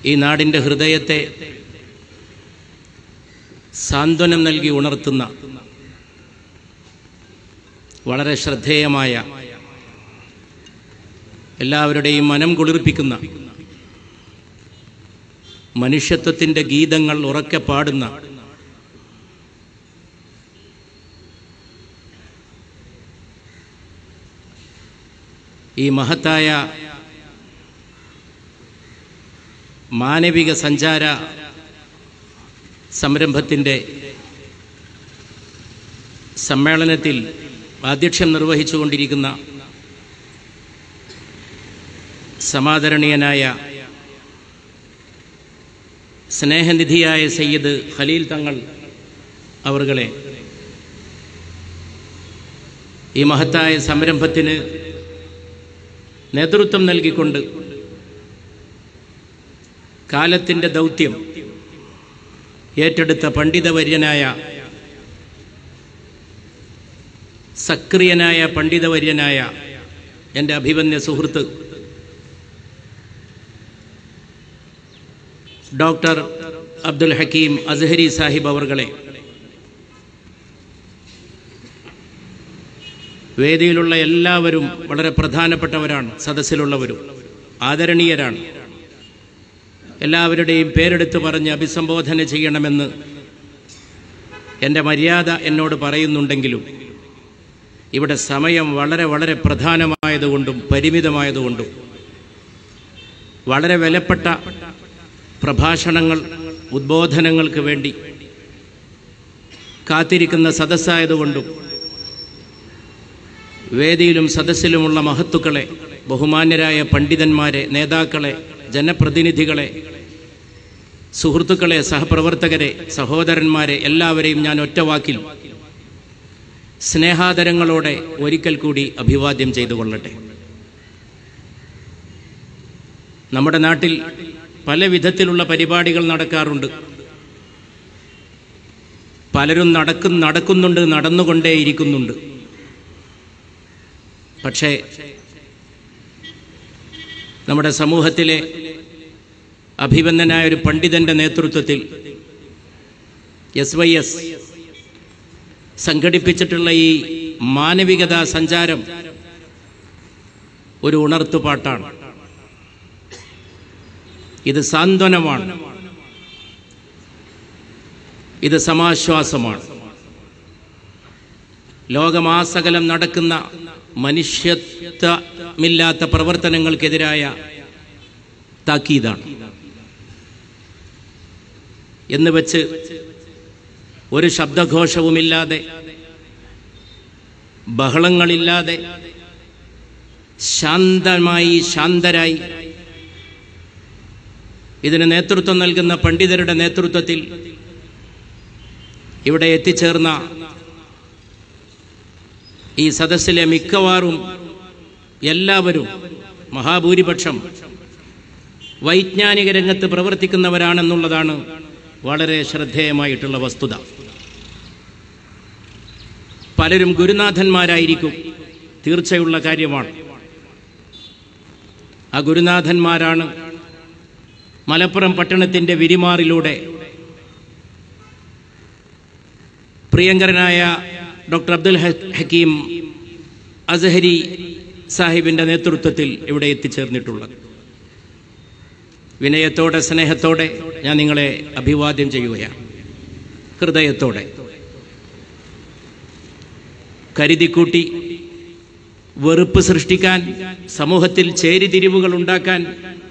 ഈ നാടിൻ്റെ ഹൃദയത്തെ സാന്ത്വനം നൽകി ഉണർത്തുന്ന വളരെ ശ്രദ്ധേയമായ, എല്ലാവരുടെയും മനം കുളിർപ്പിക്കുന്ന, മനുഷ്യത്വത്തിൻ്റെ ഗീതങ്ങൾ ഉറക്കെ പാടുന്ന ഈ മഹത്തായ മാനവിക സഞ്ചാര സംരംഭത്തിൻ്റെ സമ്മേളനത്തിൽ ആധ്യക്ഷ്യം നിർവഹിച്ചുകൊണ്ടിരിക്കുന്ന സമാദരണീയനായ സ്നേഹനിധിയായ സയ്യിദ് ഖലീൽ തങ്ങൾ അവർകളെ, ഈ മഹത്തായ സംരംഭത്തിന് നേതൃത്വം നൽകിക്കൊണ്ട് കാലത്തിൻ്റെ ദൗത്യം ഏറ്റെടുത്ത പണ്ഡിതവര്യനായ, സക്രിയനായ പണ്ഡിതവര്യനായ എൻ്റെ അഭിമന്യ സുഹൃത്ത് ഡോക്ടർ അബ്ദുൽ ഹക്കീം അസ്ഹരി സാഹിബ് അവർകളെ, വേദിയിലുള്ള എല്ലാവരും വളരെ പ്രധാനപ്പെട്ടവരാണ്, സദസ്സിലുള്ളവരും ആദരണീയരാണ്. എല്ലാവരുടെയും പേരെടുത്ത് പറഞ്ഞ് അഭിസംബോധന ചെയ്യണമെന്ന് എൻ്റെ മര്യാദ എന്നോട് പറയുന്നുണ്ടെങ്കിലും ഇവിടെ സമയം വളരെ വളരെ പ്രധാനമായതുകൊണ്ടും പരിമിതമായതുകൊണ്ടും വളരെ വിലപ്പെട്ട പ്രഭാഷണങ്ങൾ, ഉദ്ബോധനങ്ങൾക്ക് വേണ്ടി കാത്തിരിക്കുന്ന സദസ്സായതുകൊണ്ടും വേദിയിലും സദസ്സിലുമുള്ള മഹത്തുക്കളെ, ബഹുമാന്യരായ പണ്ഡിതന്മാരെ, നേതാക്കളെ, ജനപ്രതിനിധികളെ, സുഹൃത്തുക്കളെ, സഹപ്രവർത്തകരെ, സഹോദരന്മാരെ എല്ലാവരെയും ഞാൻ ഒറ്റവാക്കിൽ സ്നേഹാദരങ്ങളോടെ ഒരിക്കൽ കൂടി അഭിവാദ്യം ചെയ്തുകൊള്ളട്ടെ. നമ്മുടെ നാട്ടിൽ പല വിധത്തിലുള്ള പരിപാടികൾ നടക്കാറുണ്ട്. പലരും നടക്കുന്നുണ്ട്, നടന്നുകൊണ്ടേയിരിക്കുന്നുണ്ട്. പക്ഷേ നമ്മുടെ സമൂഹത്തിലെ അഭിവന്ദനായ ഒരു പണ്ഡിതന്റെ നേതൃത്വത്തിൽ SYS സംഘടിപ്പിച്ചിട്ടുള്ള ഈ മാനവികതാ സഞ്ചാരം ഒരു ഉണർത്തുപാട്ടാണ്. ഇത് സാന്ത്വനമാണ്, ഇത് സമാശ്വാസമാണ്. ലോകമാസകലം നടക്കുന്ന മനുഷ്യത്വമില്ലാത്ത പ്രവർത്തനങ്ങൾക്കെതിരായ താക്കീതാണ്. എന്ന് വെച്ച് ഒരു ശബ്ദഘോഷവുമില്ലാതെ, ബഹളങ്ങളില്ലാതെ, ശാന്തരായി ഇതിന് നേതൃത്വം നൽകുന്ന പണ്ഡിതരുടെ നേതൃത്വത്തിൽ ഇവിടെ എത്തിച്ചേർന്ന ഈ സദസ്സിലെ മിക്കവാറും എല്ലാവരും, മഹാഭൂരിപക്ഷം വൈജ്ഞാനിക രംഗത്ത് പ്രവർത്തിക്കുന്നവരാണെന്നുള്ളതാണ് വളരെ ശ്രദ്ധേയമായിട്ടുള്ള വസ്തുത. പലരും ഗുരുനാഥന്മാരായിരിക്കും, തീർച്ചയുള്ള കാര്യമാണ്. ആ ഗുരുനാഥന്മാരാണ് മലപ്പുറം പട്ടണത്തിൻ്റെ വിരിമാറിലൂടെ പ്രിയങ്കരനായ ഡോക്ടർ അബ്ദുൽ ഹക്കീം അസ്ഹരി സാഹിബിൻ്റെ നേതൃത്വത്തിൽ ഇവിടെ എത്തിച്ചേർന്നിട്ടുള്ളത്. വിനയത്തോടെ, സ്നേഹത്തോടെ ഞാൻ നിങ്ങളെ അഭിവാദ്യം ചെയ്യുകയാണ്. ഹൃദയത്തോടെ കരുതിക്കൂട്ടി വെറുപ്പ് സൃഷ്ടിക്കാൻ, സമൂഹത്തിൽ ചേരിതിരിവുകൾ ഉണ്ടാക്കാൻ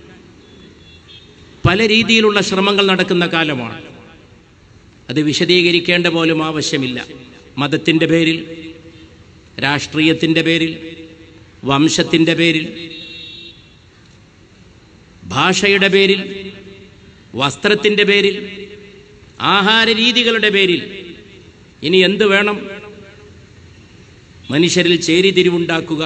പല രീതിയിലുള്ള ശ്രമങ്ങൾ നടക്കുന്ന കാലമാണ്. അത് വിശദീകരിക്കേണ്ട പോലും ആവശ്യമില്ല. മതത്തിൻ്റെ പേരിൽ, രാഷ്ട്രീയത്തിൻ്റെ പേരിൽ, വംശത്തിൻ്റെ പേരിൽ, ഭാഷയുടെ പേരിൽ, വസ്ത്രത്തിൻ്റെ പേരിൽ, ആഹാര രീതികളുടെ പേരിൽ ഇനി എന്ത് വേണം? മനുഷ്യരിൽ ചേരിതിരിവുണ്ടാക്കുക,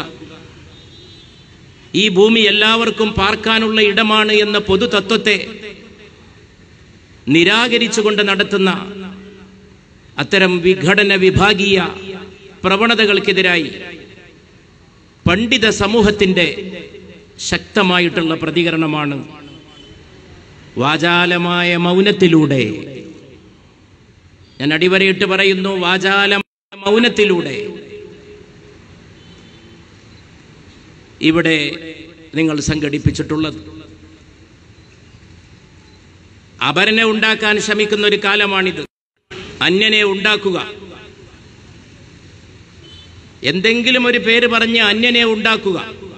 ഈ ഭൂമി എല്ലാവർക്കും പാർക്കാനുള്ള ഇടമാണ് എന്ന പൊതുതത്വത്തെ നിരാകരിച്ചുകൊണ്ട് നടത്തുന്ന അത്തരം വിഘടന വിഭാഗീയ പ്രവണതകൾക്കെതിരായി പണ്ഡിത സമൂഹത്തിൻ്റെ ശക്തമായിട്ടുള്ള പ്രതികരണമാണ് വാചാലമായ മൗനത്തിലൂടെ, ഞാൻ അടിവരയിട്ട് പറയുന്നു, വാചാലമായ മൗനത്തിലൂടെ ഇവിടെ നിങ്ങൾ സംഘടിപ്പിച്ചിട്ടുള്ളത്. അപരനെ ഉണ്ടാക്കാൻ ശ്രമിക്കുന്ന ഒരു കാലമാണിത്. അന്യനെ ഉണ്ടാക്കുക, എന്തെങ്കിലും ഒരു പേര് പറഞ്ഞ് അന്യനെ ഉണ്ടാക്കുക.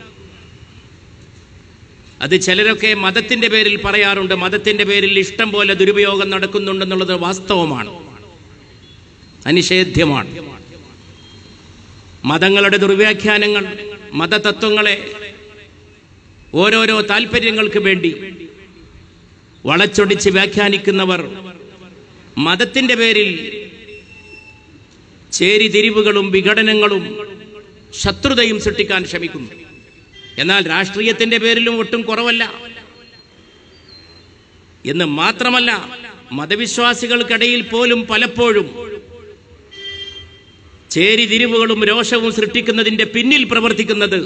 അത് ചിലരൊക്കെ മതത്തിന്റെ പേരിൽ പറയാറുണ്ട്. മതത്തിന്റെ പേരിൽ ഇഷ്ടം പോലെ ദുരുപയോഗം നടക്കുന്നുണ്ടെന്നുള്ളത് വാസ്തവമാണ്, അനിഷേധ്യമാണ്. മതങ്ങളുടെ ദുർവ്യാഖ്യാനങ്ങൾ, മതതത്വങ്ങളെ ഓരോരോ താല്പര്യങ്ങൾക്ക് വേണ്ടി വളച്ചൊടിച്ച് വ്യാഖ്യാനിക്കുന്നവർ മതത്തിന്റെ പേരിൽ ചേരിതിരിവുകളും വിഘടനങ്ങളും ശത്രുതയും സൃഷ്ടിക്കാൻ ശ്രമിക്കുന്നു. എന്നാൽ രാഷ്ട്രീയത്തിന്റെ പേരിലും ഒട്ടും കുറവല്ല എന്ന് മാത്രമല്ല, മതവിശ്വാസികൾക്കിടയിൽ പോലും പലപ്പോഴും ചേരിതിരിവുകളും രോഷവും സൃഷ്ടിക്കുന്നതിന്റെ പിന്നിൽ പ്രവർത്തിക്കുന്നത്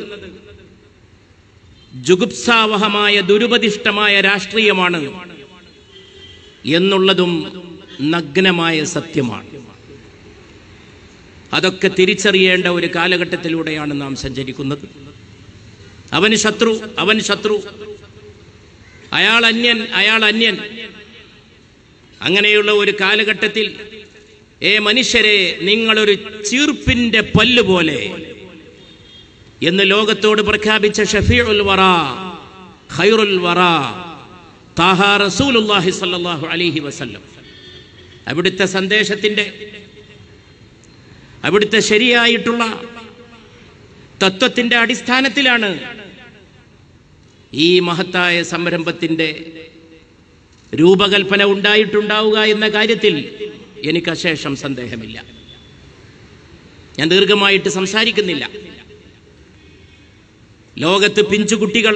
ജുഗുപ്സാവഹമായ ദുരുപദിഷ്ടമായ രാഷ്ട്രീയമാണ് എന്നുള്ളതും നഗ്നമായ സത്യമാണ്. അതൊക്കെ തിരിച്ചറിയേണ്ട ഒരു കാലഘട്ടത്തിലൂടെയാണ് നാം സഞ്ചരിക്കുന്നത്. അവൻ ശത്രു, അവൻ ശത്രു, അയാൾ അന്യൻ, അയാൾ അന്യൻ. അങ്ങനെയുള്ള ഒരു കാലഘട്ടത്തിൽ മനുഷ്യരെ, നിങ്ങളൊരു ചീർപ്പിന്റെ പല്ല് പോലെ എന്ന് ലോകത്തോട് പ്രഖ്യാപിച്ച ഷഫീഉൽ വറ, ഖൈറുൽ വറ, താഹ റസൂലുള്ളാഹി സ്വല്ലല്ലാഹു അലൈഹി വസല്ലം, അവിടുത്തെ സന്ദേശത്തിന്റെ, അവിടുത്തെ ശരിയായിട്ടുള്ള തത്വത്തിന്റെ അടിസ്ഥാനത്തിലാണ് ഈ മഹത്തായ സംരംഭത്തിന്റെ രൂപകൽപ്പന ഉണ്ടായിട്ടുണ്ടാവുക എന്ന കാര്യത്തിൽ എനിക്ക് അശേഷം സന്ദേഹമില്ല. ഞാൻ ദീർഘമായിട്ട് സംസാരിക്കുന്നില്ല. ലോകത്ത് പിഞ്ചുകുട്ടികൾ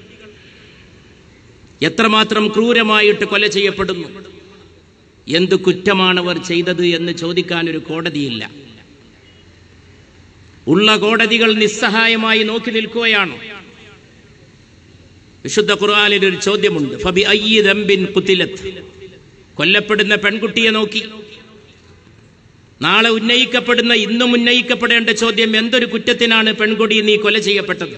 എത്രമാത്രം ക്രൂരമായിട്ട് കൊല ചെയ്യപ്പെടുന്നു. എന്ത് കുറ്റമാണവർ ചെയ്തത് എന്ന് ചോദിക്കാൻ ഒരു കോടതിയില്ല. ഉള്ള കോടതികൾ നിസ്സഹായമായി നോക്കി നിൽക്കുകയാണ്. വിശുദ്ധ ഖുർആനിൽ ഒരു ചോദ്യമുണ്ട്, ഫബി അയ്യി ദംബിൻ ഖുതിലത്. കൊല്ലപ്പെടുന്ന പെൺകുട്ടിയെ നോക്കി നാളെ ഉന്നയിക്കപ്പെടുന്ന, ഇന്നും ഉന്നയിക്കപ്പെടേണ്ട ചോദ്യം, എന്തൊരു കുറ്റത്തിനാണ് പെൺകുട്ടി നീ കൊല ചെയ്യപ്പെട്ടത്?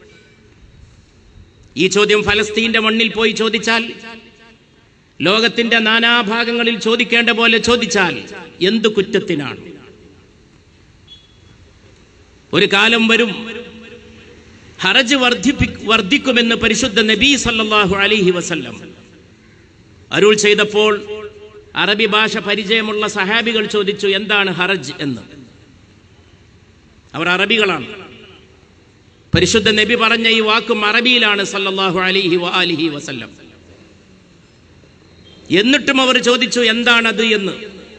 ഈ ചോദ്യം ഫലസ്തീന്റെ മണ്ണിൽ പോയി ചോദിച്ചാൽ, ലോകത്തിന്റെ നാനാഭാഗങ്ങളിൽ ചോദിക്കേണ്ട പോലെ ചോദിച്ചാൽ, എന്തു കുറ്റത്തിനാണ്? ഒരു കാലം വരും, ഹറജ് വർദ്ധിക്കുമെന്ന് പരിശുദ്ധ നബി സല്ലല്ലാഹു അലൈഹി വസല്ലം അരുൾ ചെയ്തപ്പോൾ അറബി ഭാഷ പരിചയമുള്ള സഹാബികൾ ചോദിച്ചു, എന്താണ് ഹറജ് എന്ന്. അവർ അറബികളാണ്. പരിശുദ്ധ നബി പറഞ്ഞ ഈ വാക്കും അറബിയിലാണ് സല്ലല്ലാഹു അലൈഹി വസല്ലം. എന്നിട്ടും അവർ ചോദിച്ചു, എന്താണത് എന്ന്.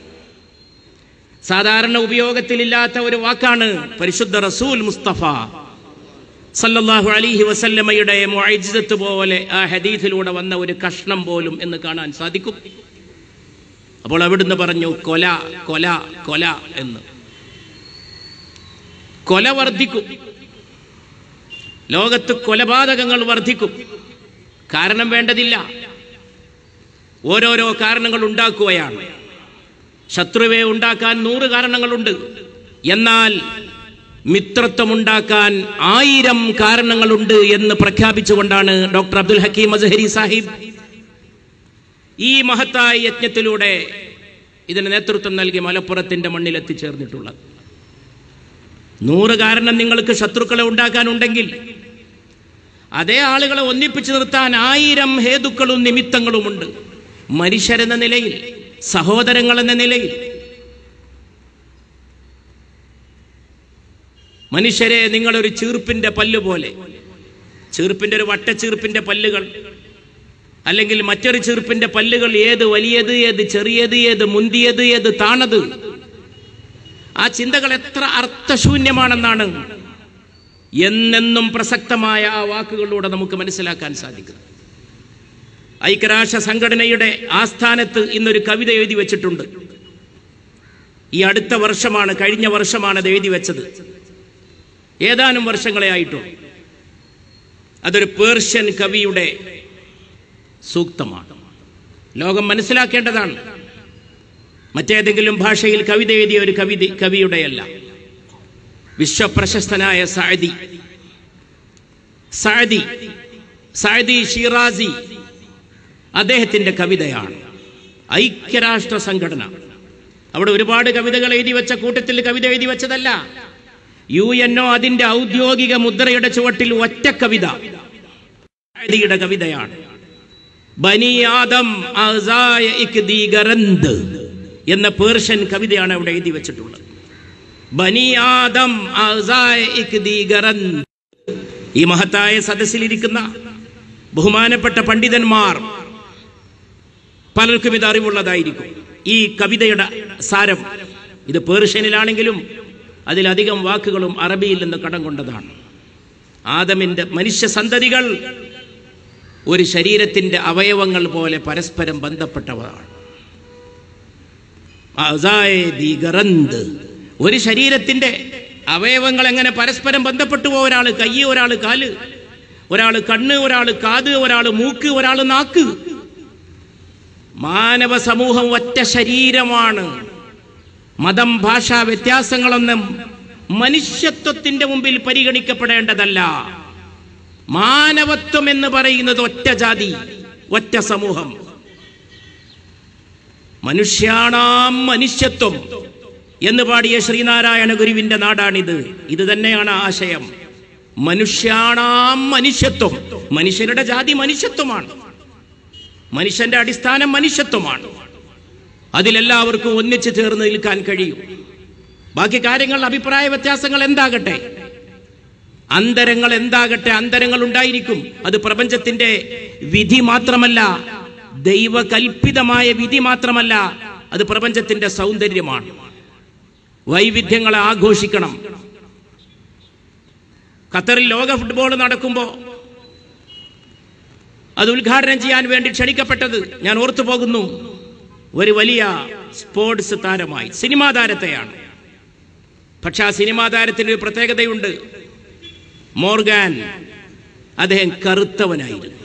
സാധാരണ ഉപയോഗത്തിലില്ലാത്ത ഒരു വാക്കാണ്. പരിശുദ്ധ റസൂൽ മുസ്തഫ സല്ലല്ലാഹു അലൈഹി വസല്ലമയുടെ മുഅ്ജിസത്ത് പോലെ ആ ഹദീസിലൂടെ വന്ന ഒരു കഷ്ണം പോലും എന്ന് കാണാൻ സാധിക്കും. അപ്പോൾ അവിടുന്ന് പറഞ്ഞു, കൊല കൊല കൊല എന്ന്. കൊല വർദ്ധിക്കും, ലോകത്ത് കൊലപാതകങ്ങൾ വർദ്ധിക്കും. കാരണം വേണ്ടതില്ല, ഓരോരോ കാരണങ്ങൾ ഉണ്ടാക്കുകയാണ്. ശത്രുവെ ഉണ്ടാക്കാൻ 100 കാരണങ്ങളുണ്ട്. എന്നാൽ മിത്രത്വമുണ്ടാക്കാൻ 1000 കാരണങ്ങളുണ്ട് എന്ന് പ്രഖ്യാപിച്ചുകൊണ്ടാണ് ഡോക്ടർ അബ്ദുൽ ഹക്കീം അസ്ഹരി സാഹിബ് ഈ മഹത്തായ യജ്ഞത്തിലൂടെ ഇതിന് നേതൃത്വം നൽകി മലപ്പുറത്തിന്റെ മണ്ണിൽ എത്തിച്ചേർന്നിട്ടുള്ളത്. 100 കാരണം നിങ്ങൾക്ക് ശത്രുക്കളെ ഉണ്ടാക്കാനുണ്ടെങ്കിൽ അതേ ആളുകളെ ഒന്നിപ്പിച്ചു നിർത്താൻ 1000 ഹേതുക്കളും നിമിത്തങ്ങളുമുണ്ട്. മനുഷ്യരെന്ന നിലയിൽ, സഹോദരങ്ങൾ എന്ന നിലയിൽ. മനുഷ്യരെ, നിങ്ങളൊരു ചീർപ്പിന്റെ പല്ല് പോലെ, ചീർപ്പിന്റെ ഒരു വട്ടച്ചീർപ്പിന്റെ പല്ലുകൾ, അല്ലെങ്കിൽ മറ്റൊരു ചീർപ്പിന്റെ പല്ലുകൾ, ഏത് വലിയത്, ഏത് ചെറിയത്, ഏത് മുന്തിയത്, ഏത് താണത്, ആ ചിന്തകൾ എത്ര അർത്ഥശൂന്യമാണെന്നാണ് എന്നെന്നും പ്രസക്തമായ ആ വാക്കുകളിലൂടെ നമുക്ക് മനസ്സിലാക്കാൻ സാധിക്കും. ഐക്യരാഷ്ട്ര സംഘടനയുടെ ആസ്ഥാനത്ത് ഇന്നൊരു കവിത എഴുതി വെച്ചിട്ടുണ്ട്. ഈ അടുത്ത വർഷമാണ്, കഴിഞ്ഞ വർഷമാണ് അത് എഴുതി വെച്ചത്. ഏതാനും വർഷങ്ങളെ ആയിട്ടു. അതൊരു പേർഷ്യൻ കവിയുടെ സൂക്തമാണ്. ലോകം മനസ്സിലാക്കേണ്ടതാണ്. മറ്റേതെങ്കിലും ഭാഷയിൽ കവിത എഴുതിയ ഒരു കവിയുടെയല്ല. വിശ്വപ്രശസ്തനായ സഅദി ഷിറാസി, അദ്ദേഹത്തിന്റെ കവിതയാണ്. ഐക്യരാഷ്ട്ര സംഘടന അവിടെ ഒരുപാട് കവിതകൾ എഴുതി വെച്ച കൂട്ടത്തിൽ കവിത എഴുതി വെച്ചതല്ല. UNO അതിന്റെ ഔദ്യോഗിക മുദ്രയുടെ ചുവട്ടിൽ ഒറ്റ കവിത സഅദിയുടെ കവിതയാണ്. ബനി ആദം അസായ ഇക്ദി ഗറന്ത് എന്ന പേർഷ്യൻ കവിതയാണ് അവിടെ എഴുതി വെച്ചിട്ടുള്ളത്. ബനി ആദം അസായ ഇക്ദി ഗറന്ത്. ഈ മഹത്തായ സദസ്സിലിരിക്കുന്ന ബഹുമാനപ്പെട്ട പണ്ഡിതന്മാർ പലർക്കും ഇത് അറിവുള്ളതായിരിക്കും. ഈ കവിതയുടെ സാരം ഇത് പേർഷ്യനിലാണെങ്കിലും അതിലധികം വാക്കുകളും അറബിയിൽ നിന്ന് കടം കൊണ്ടതാണ്. ആദമിന്റെ മനുഷ്യ സന്തതികൾ ഒരു ശരീരത്തിന്റെ അവയവങ്ങൾ പോലെ പരസ്പരം ബന്ധപ്പെട്ടവരാണ്. ഒരു ശരീരത്തിന്റെ അവയവങ്ങൾ എങ്ങനെ പരസ്പരം ബന്ധപ്പെട്ടു? ഒരാൾ കൈ, ഒരാൾ കാല്, ഒരാൾ കണ്ണ്, ഒരാൾ കാത്, ഒരാൾ മൂക്ക്, ഒരാൾ നാക്ക്. മാനവ സമൂഹം ഒറ്റ ശരീരമാണ്. മതം, ഭാഷ വ്യത്യാസങ്ങളൊന്നും മനുഷ്യത്വത്തിന്റെ മുമ്പിൽ പരിഗണിക്കപ്പെടേണ്ടതല്ല. മാനവത്വം എന്ന് പറയുന്നത് ഒറ്റ ജാതി, ഒറ്റ സമൂഹം. മനുഷ്യാണാം മനുഷ്യത്വം എന്ന് പാടിയ ശ്രീനാരായണ ഗുരുവിന്റെ നാടാണിത്. ഇത് തന്നെയാണ് ആശയം. മനുഷ്യാണാം മനുഷ്യത്വം. മനുഷ്യരുടെ ജാതി മനുഷ്യത്വമാണ്. മനുഷ്യന്റെ അടിസ്ഥാനം മനുഷ്യത്വമാണ്. അതിലെല്ലാവർക്കും ഒന്നിച്ചു ചേർന്ന് നിൽക്കാൻ കഴിയും. ബാക്കി കാര്യങ്ങൾ, അഭിപ്രായ വ്യത്യാസങ്ങൾ എന്താകട്ടെ, അന്തരങ്ങൾ എന്താകട്ടെ, അന്തരങ്ങൾ ഉണ്ടായിരിക്കും. അത് പ്രപഞ്ചത്തിന്റെ വിധി മാത്രമല്ല, ദൈവകൽപ്പിതമായ വിധി മാത്രമല്ല, അത് പ്രപഞ്ചത്തിന്റെ സൗന്ദര്യമാണ്. വൈവിധ്യങ്ങളെ ആഘോഷിക്കണം. ഖത്തറിൽ ലോക ഫുട്ബോൾ നടക്കുമ്പോൾ അത് ഉദ്ഘാടനം ചെയ്യാൻ വേണ്ടി ക്ഷണിക്കപ്പെട്ടത് ഞാൻ ഓർത്തു പോകുന്നു. ഒരു വലിയ സ്പോർട്സ് താരമായി, സിനിമാ താരത്തെയാണ്. പക്ഷെ ആ സിനിമാ താരത്തിന് ഒരു പ്രത്യേകതയുണ്ട്. മോർഗാൻ, അദ്ദേഹം കറുത്തവനായിരുന്നു.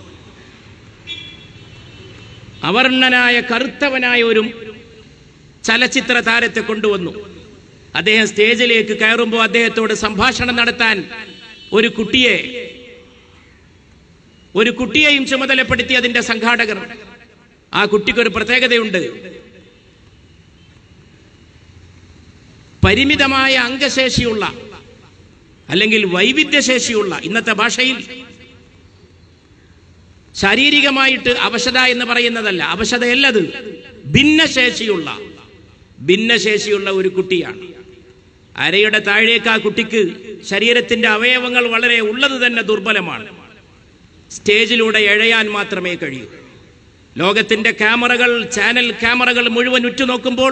അവർണ്ണനായ കറുത്തവനായ ഒരു ചലച്ചിത്ര താരത്തെ കൊണ്ടുവന്നു. അദ്ദേഹം സ്റ്റേജിലേക്ക് കയറുമ്പോൾ അദ്ദേഹത്തോട് സംഭാഷണം നടത്താൻ ഒരു കുട്ടിയെയും ചുമതലപ്പെടുത്തി അതിന്റെ സംഘാടകർ. ആ കുട്ടിക്കൊരു പ്രത്യേകതയുണ്ട്. പരിമിതമായ അംഗശേഷിയുള്ള അല്ലെങ്കിൽ വൈവിധ്യശേഷിയുള്ള, ഇന്നത്തെ ഭാഷയിൽ ശാരീരികമായിട്ട് അവശത എന്ന് പറയുന്നതല്ല, അവശതയല്ലത്, ഭിന്നശേഷിയുള്ള ഒരു കുട്ടിയാണ്. അരയുടെ താഴേക്ക് ആ കുട്ടിക്ക് ശരീരത്തിന്റെ അവയവങ്ങൾ വളരെ ഉള്ളത് തന്നെ ദുർബലമാണ്. സ്റ്റേജിലൂടെ എഴയാൻ മാത്രമേ കഴിയൂ. ലോകത്തിന്റെ ക്യാമറകൾ, ചാനൽ ക്യാമറകൾ മുഴുവൻ ഉറ്റുനോക്കുമ്പോൾ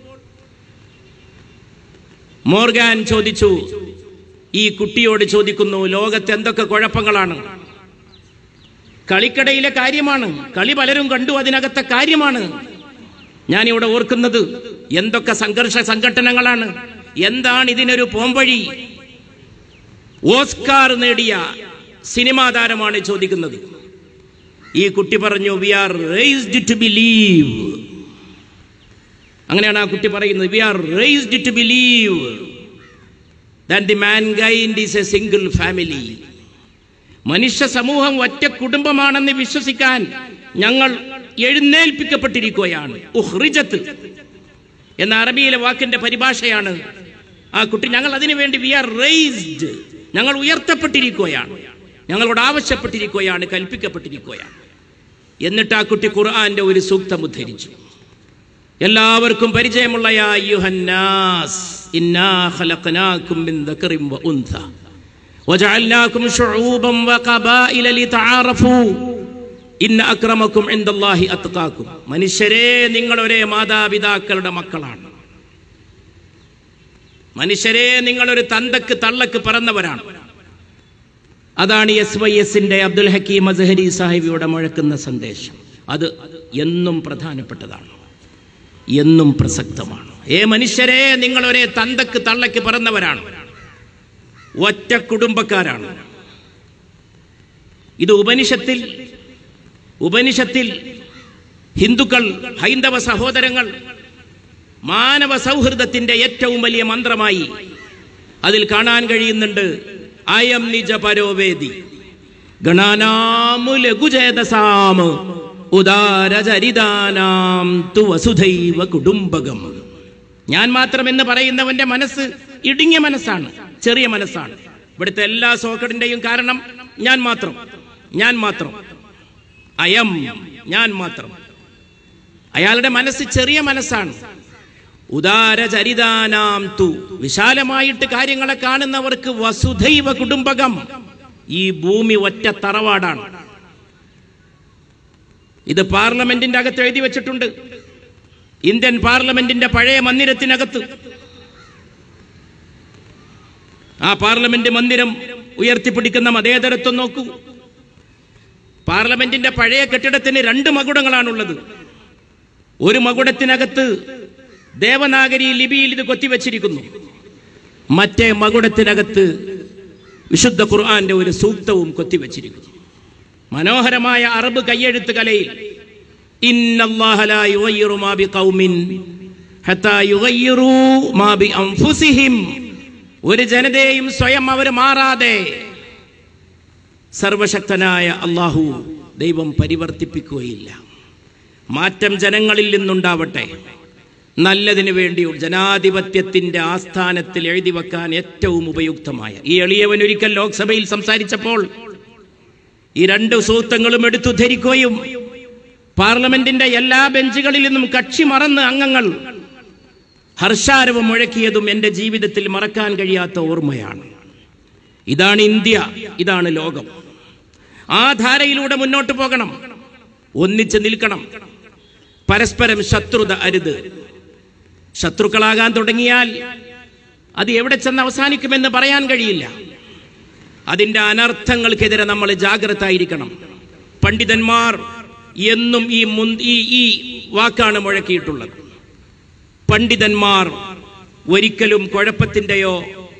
മോർഗാൻ ചോദിച്ചു, ഈ കുട്ടിയോട് ചോദിക്കുന്നു, ലോകത്ത് എന്തൊക്കെ കുഴപ്പങ്ങളാണ്? കളിക്കടയിലെ കാര്യമാണ്, കളി പലരും കണ്ടു, അതിനകത്തെ കാര്യമാണ്. ഞാനിവിടെ ഓർക്കുന്നത് എന്തൊക്കെ സംഘർഷ സംഘടനകളാണ്, എന്താണ് ഇതിനൊരു പോംവഴി? ഓസ്കാർ നേടിയ സിനിമാ താരമാണ് ചോദിക്കുന്നത്. ഈ കുട്ടി പറഞ്ഞു, we are raised to believe. അങ്ങനെയാണ് ആ കുട്ടി പറയുന്നത്. We are raised to believe that the mankind is a single family. മനുഷ്യ സമൂഹം ഒറ്റ കുടുംബമാണെന്ന് വിശ്വസിക്കാൻ ഞങ്ങൾ എഴുന്നേൽപ്പിക്കപ്പെട്ടിരിക്കുകയാണ്. ഉഖ്റിജത്ത് എന്ന അറബിയിലെ വാക്കിന്റെ പരിഭാഷയാണ് ആ കുട്ടി. ഞങ്ങൾ അതിനു വേണ്ടി വി ആർ റേസ്ഡ്, ഞങ്ങൾ ഉയർത്തപ്പെട്ടിരിക്കുകയാണ്, ഞങ്ങളോട് ആവശ്യപ്പെട്ടിരിക്കുകയാണ്, കൽപ്പിക്കപ്പെട്ടിരിക്കുകയാണ്. എന്നിട്ട് ആ കുട്ടി ഖുർആന്റെ ഒരു സൂക്തം ഉദ്ധരിച്ചു. എല്ലാവർക്കും പരിചയമുള്ള യാ അയ്യുഹന്നാസ് ഇന്നാ ഖലഖനാകും മിൻ ദക്കറിൻ വ ഉൻസ വജഅൽനാകും ശുഊബൻ വഖബായില ലിതആറഫു ഇന്ന അക്രമക്കും ഇൻദല്ലാഹി അത്ഖാകും. മനുഷ്യരെ, നിങ്ങൾ ഒരേ മാതാപിതാക്കളുടെ മക്കളാണ്. മനുഷ്യരെ, നിങ്ങൾ ഒരു തന്തക്ക് തള്ളക്ക് പിറന്നവരാണ്. അതാണ് SYSന്റെ അബ്ദുൽ ഹക്കീം അസ്ഹരി സാഹിബിയുടെ മുഴക്കുന്ന സന്ദേശം. അത് എന്നും പ്രധാനപ്പെട്ടതാണ്, എന്നും പ്രസക്തമാണ്. മനുഷ്യരെ, നിങ്ങൾ ഒരേ തന്തക്ക് തള്ളക്ക് പിറന്നവരാണ്, ഒറ്റ കുടുംബക്കാരാണ്. ഇത് ഉപനിഷത്തിൽ ഹിന്ദുക്കൾ, ഹൈന്ദവ സഹോദരങ്ങൾ മാനവ സൗഹൃദത്തിന്റെ ഏറ്റവും വലിയ മന്ത്രമായി അതിൽ കാണാൻ കഴിയുന്നുണ്ട്. അയം നിജ പരോവേദി ഗണാനാമു ലഘുചേതസാം ഉദാരചരിതാനാം തു വസുധൈവ കുടുംബകം. ഞാൻ മാത്രം എന്ന് പറയുന്നവന്റെ മനസ്സ് ഇടുങ്ങിയ മനസ്സാണ്, ചെറിയ മനസ്സാണ്. ഇവിടുത്തെ എല്ലാ സോക്കടിന്റെയും കാരണം ഞാൻ മാത്രം, ഞാൻ മാത്രം, അയം, ഞാൻ മാത്രം. അയാളുടെ മനസ്സ് ചെറിയ മനസ്സാണ്. ഉദാരചരിതാനാം തു, വിശാലമായിട്ട് കാര്യങ്ങളെ കാണുന്നവർക്ക് വസുധൈവ കുടുംബകം. ഈ ഭൂമി ഒറ്റ തറവാടാണ്. ഇത് പാർലമെന്റിന്റെ അകത്ത് എഴുതി വെച്ചിട്ടുണ്ട്. ഇന്ത്യൻ പാർലമെന്റിന്റെ പഴയ മന്ദിരത്തിനകത്ത്. ആ പാർലമെന്റ് മന്ദിരം ഉയർത്തിപ്പിടിക്കുന്ന മതേതരത്വം നോക്കൂ. പാർലമെന്റിന്റെ പഴയ കെട്ടിടത്തിന് 2 മകുടങ്ങളാണുള്ളത്. ഒരു മകുടത്തിനകത്ത് ദേവനാഗരി ലിപിയിൽ ഇത് കൊത്തിവെച്ചിരിക്കുന്നു. മറ്റേ മകുടത്തിനകത്ത് വിശുദ്ധ ഖുർആന്റെ ഒരു സൂക്തവും കൊത്തിവെച്ചിരിക്കുന്നു. മനോഹരമായ അറബ് കയ്യെഴുത്ത് കലയിൽ ഇന്നല്ലാഹ ലാ യുഗയ്യിറു മാ ബിഖൗമിൻ ഹത്താ യുഗയ്യിറു മാ ബിഅൻഫുസിഹിം. ഒരു ജനതയും സ്വയം അവർ മാറാതെ സർവശക്തനായ അല്ലാഹു ദൈവം പരിവർത്തിപ്പിക്കുകയില്ല. മാറ്റം ജനങ്ങളിൽ നിന്നുണ്ടാവട്ടെ, നല്ലതിനു വേണ്ടി. ജനാധിപത്യത്തിന്റെ ആസ്ഥാനത്തിൽ എഴുതി വെക്കാൻ ഏറ്റവും ഉപയുക്തമായ ഈ എളിയവൻ ഒരിക്കൽ ലോക്സഭയിൽ സംസാരിച്ചപ്പോൾ ഈ 2 സൂക്തങ്ങളും എടുത്തു ധരിക്കുകയും പാർലമെന്റിന്റെ എല്ലാ ബെഞ്ചുകളിൽ നിന്നും കക്ഷി മറന്ന് അംഗങ്ങൾ ഹർഷാരവം മുഴക്കിയതും എന്റെ ജീവിതത്തിൽ മറക്കാൻ കഴിയാത്ത ഓർമ്മയാണ്. ഇതാണ് ഇന്ത്യ, ഇതാണ് ലോകം. ആ ധാരയിലൂടെ മുന്നോട്ട് പോകണം, ഒന്നിച്ച് നിൽക്കണം. പരസ്പരം ശത്രുത അരുത്. ശത്രുക്കളാകാൻ തുടങ്ങിയാൽ അത് എവിടെ ചെന്ന് അവസാനിക്കുമെന്ന് പറയാൻ കഴിയില്ല. അതിന്റെ അനർത്ഥങ്ങൾക്കെതിരെ നമ്മൾ ജാഗ്രത ആയിരിക്കണം. പണ്ഡിതന്മാർ എന്നും ഈ വാക്കാണ് മുഴക്കിയിട്ടുള്ളത്. പണ്ഡിതന്മാർ ഒരിക്കലും കുഴപ്പത്തിന്റെയോ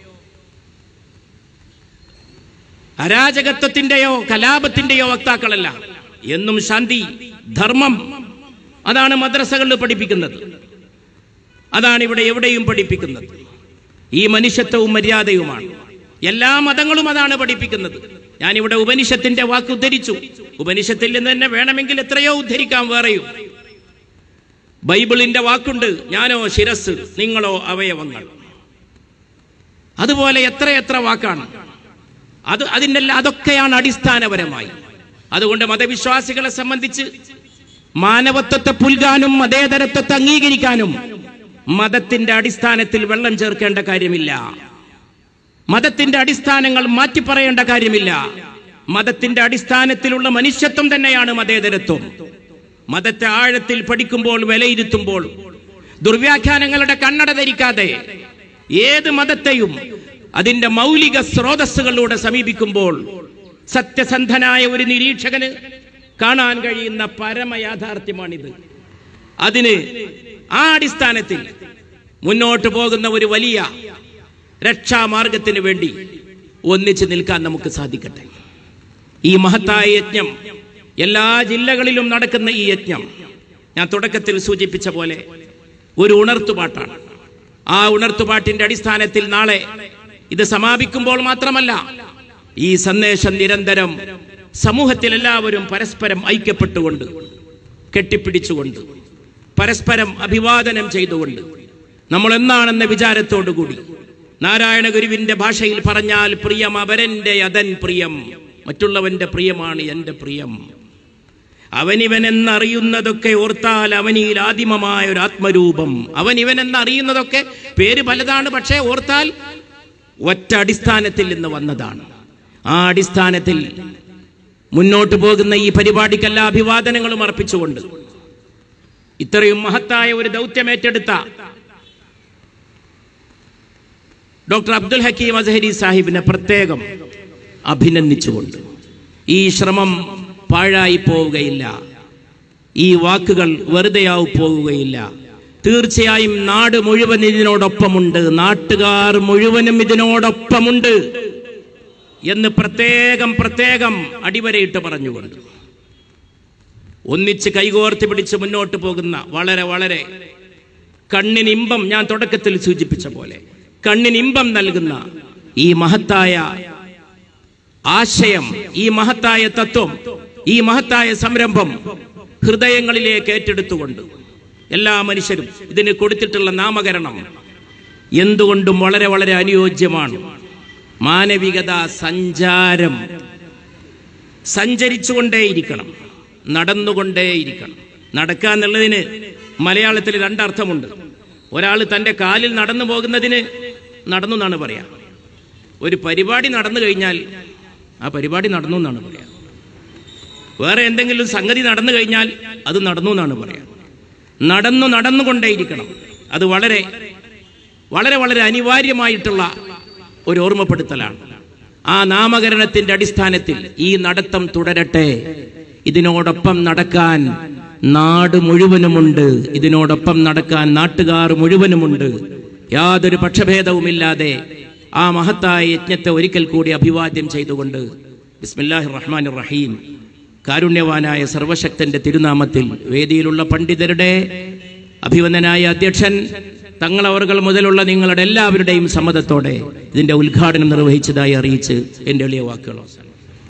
അരാജകത്വത്തിന്റെയോ കലാപത്തിന്റെയോ വക്താക്കളല്ല. എന്നും ശാന്തി, ധർമ്മം, അതാണ് മദ്രസകളിൽ പഠിപ്പിക്കുന്നത്. അതാണ് ഇവിടെ എവിടെയും പഠിപ്പിക്കുന്നത്. ഈ മനുഷ്യത്വവും മര്യാദയുമാണ്. എല്ലാ മതങ്ങളും അതാണ് പഠിപ്പിക്കുന്നത്. ഞാനിവിടെ ഉപനിഷത്തിന്റെ വാക്ക് ഉദ്ധരിച്ചു. ഉപനിഷത്തിൽ നിന്ന് തന്നെ വേണമെങ്കിൽ എത്രയോ ഉദ്ധരിക്കാം വേറെയും. ബൈബിളിന്റെ വാക്കുണ്ട്, ഞാനോ ശിരസ്, നിങ്ങളോ അവയവങ്ങൾ. അതുപോലെ എത്രയെത്ര വാക്കാണ്. അതൊക്കെയാണ് അടിസ്ഥാനപരമായി. അതുകൊണ്ട് മതവിശ്വാസികളെ സംബന്ധിച്ച് മാനവത്വത്തെ പുൽകാനും മതേതരത്വത്തെ അംഗീകരിക്കാനും മതത്തിന്റെ അടിസ്ഥാനത്തിൽ വെള്ളം ചേർക്കേണ്ട കാര്യമില്ല. മതത്തിന്റെ അടിസ്ഥാനങ്ങൾ മാറ്റി പറയേണ്ട കാര്യമില്ല. മതത്തിന്റെ അടിസ്ഥാനത്തിലുള്ള മനുഷ്യത്വം തന്നെയാണ് മതേതരത്വം. മതത്തെ ആഴത്തിൽ പഠിക്കുമ്പോൾ, വിലയിരുത്തുമ്പോൾ, ദുർവ്യാഖ്യാനങ്ങളുടെ കണ്ണട ധരിക്കാതെ ഏത് മതത്തെയും അതിന്റെ മൗലിക സ്രോതസ്സുകളിലൂടെ സമീപിക്കുമ്പോൾ സത്യസന്ധനായ ഒരു നിരീക്ഷകന് കാണാൻ കഴിയുന്ന പരമയാഥാർത്ഥ്യമാണിത്. അതിന് ആ അടിസ്ഥാനത്തിൽ മുന്നോട്ട് പോകുന്ന ഒരു വലിയ രക്ഷാമാർഗത്തിന് വേണ്ടി ഒന്നിച്ചു നിൽക്കാൻ നമുക്ക് സാധിക്കട്ടെ. ഈ മഹത്തായ യജ്ഞം, എല്ലാ ജില്ലകളിലും നടക്കുന്ന ഈ യജ്ഞം ഞാൻ തുടക്കത്തിൽ സൂചിപ്പിച്ച പോലെ ഒരു ഉണർത്തുപാട്ടാണ്. ആ ഉണർത്തുപാട്ടിന്റെ അടിസ്ഥാനത്തിൽ നാളെ ഇത് സമാപിക്കുമ്പോൾ മാത്രമല്ല, ഈ സന്ദേശം നിരന്തരം സമൂഹത്തിൽ എല്ലാവരും പരസ്പരം ഐക്യപ്പെട്ടുകൊണ്ട്, കെട്ടിപ്പിടിച്ചുകൊണ്ട്, പരസ്പരം അഭിവാദനം ചെയ്തുകൊണ്ട്, നമ്മൾ എന്നാണെന്ന വിചാരത്തോടുകൂടി, നാരായണ ഗുരുവിന്റെ ഭാഷയിൽ പറഞ്ഞാൽ പ്രിയം അവരന്റെ അതൻ പ്രിയം, മറ്റുള്ളവന്റെ പ്രിയമാണ് എന്റെ പ്രിയം. അവനിവനെന്നറിയുന്നതൊക്കെ ഓർത്താൽ അവനിൽ ആദിമമായ ഒരു ആത്മരൂപം. അവനിവനെന്നറിയുന്നതൊക്കെ പേര് പലതാണ്, പക്ഷേ ഓർത്താൽ ഒറ്റ അടിസ്ഥാനത്തിൽ നിന്ന് വന്നതാണ്. ആ അടിസ്ഥാനത്തിൽ മുന്നോട്ട് പോകുന്ന ഈ പരിപാടിക്കെല്ലാ അഭിവാദനങ്ങളും അർപ്പിച്ചുകൊണ്ട് ഇത്രയും മഹത്തായ ഒരു ദൗത്യമേറ്റെടുത്ത ഡോക്ടർ അബ്ദുൽ ഹക്കീം അസ്ഹരി സാഹിബിനെ പ്രത്യേകം അഭിനന്ദിച്ചുകൊണ്ട്, ഈ ശ്രമം പാഴായി പോവുകയില്ല, ഈ വാക്കുകൾ വെറുതെയായി പോവുകയില്ല. തീർച്ചയായും നാട് മുഴുവൻ ഇതിനോടൊപ്പമുണ്ട്, നാട്ടുകാർ മുഴുവനും ഇതിനോടൊപ്പമുണ്ട് എന്ന് പ്രത്യേകം അടിവരയിട്ട് പറഞ്ഞുകൊണ്ട് ഒന്നിച്ച് കൈകോർത്ത് പിടിച്ച് മുന്നോട്ട് പോകുന്ന വളരെ വളരെ കണ്ണിനിമ്പം, ഞാൻ തുടക്കത്തിൽ സൂചിപ്പിച്ച പോലെ കണ്ണിനിമ്പം നൽകുന്ന ഈ മഹത്തായ ആശയം, ഈ മഹത്തായ തത്വം, ഈ മഹത്തായ സംരംഭം ഹൃദയങ്ങളിലേക്ക് ഏറ്റെടുത്തുകൊണ്ട് എല്ലാ മനുഷ്യരും ഇതിന് കൊടുത്തിട്ടുള്ള നാമകരണം എന്തുകൊണ്ടും വളരെ വളരെ അനുയോജ്യമാണ്. മാനവികത സഞ്ചാരം, സഞ്ചരിച്ചുകൊണ്ടേയിരിക്കണം, നടന്നുകൊണ്ടേയിരിക്കണം. നടക്കുക എന്നുള്ളതിന് മലയാളത്തിൽ രണ്ടർത്ഥമുണ്ട്. ഒരാൾ തൻ്റെ കാലിൽ നടന്നു പോകുന്നതിന് നടന്നു എന്നാണ് പറയാ. ഒരു പരിപാടി നടന്നു കഴിഞ്ഞാൽ ആ പരിപാടി നടന്നു എന്നാണ് പറയാ. വേറെ എന്തെങ്കിലും സംഗതി നടന്നു കഴിഞ്ഞാൽ അത് നടന്നു എന്നാണ് പറയാ. നടന്നുകൊണ്ടേയിരിക്കണം. അത് വളരെ വളരെ വളരെ അനിവാര്യമായിട്ടുള്ള ഒരു ഓർമ്മപ്പെടുത്തലാണ്. ആ നാമകരണത്തിന്റെ അടിസ്ഥാനത്തിൽ ഈ നടത്തം തുടരട്ടെ. ഇതിനോടൊപ്പം നടക്കാൻ നാട് മുഴുവനുമുണ്ട്, ഇതിനോടൊപ്പം നടക്കാൻ നാട്ടുകാർ മുഴുവനുമുണ്ട്. യാതൊരു പക്ഷഭേദവുമില്ലാതെ ആ മഹത്തായ യജ്ഞത്തെ ഒരിക്കൽ കൂടി അഭിവാദ്യം ചെയ്തുകൊണ്ട് ബിസ്മില്ലാഹിർ റഹ്മാനിർ റഹീം, കാരുണ്യവാനായ സർവശക്തന്റെ തിരുനാമത്തിൽ വേദിയിലുള്ള പണ്ഡിതരുടെ അഭിവന്ദനായ അധ്യക്ഷൻ തങ്ങളവർകൾ മുതലുള്ള നിങ്ങളുടെ എല്ലാവരുടെയും സമ്മതത്തോടെ ഇതിന്റെ ഉദ്ഘാടനം നിർവഹിച്ചതായി അറിയിച്ച് എന്റെ എളിയ വാക്കുകൾ അവസാനം.